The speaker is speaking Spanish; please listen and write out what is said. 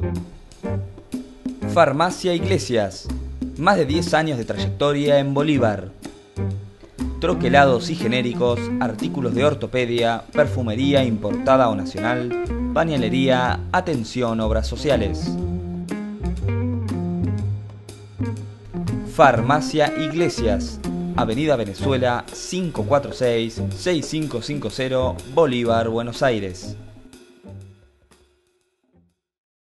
Farmacia Iglesias, más de 10 años de trayectoria en Bolívar. Troquelados y genéricos, artículos de ortopedia, perfumería importada o nacional, pañalería, atención, obras sociales. Farmacia Iglesias, Avenida Venezuela 546-6550, Bolívar, Buenos Aires.